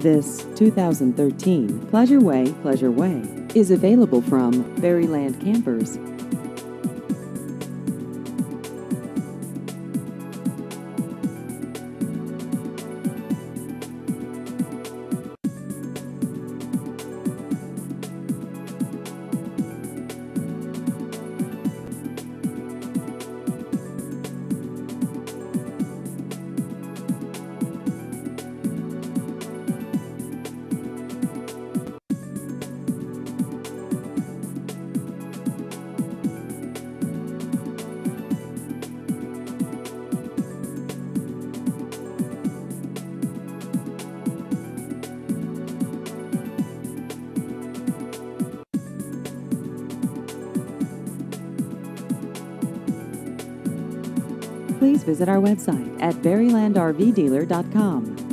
This 2013 Pleasure Way is available from Berryland Campers. Please visit our website at berrylandrvdealer.com.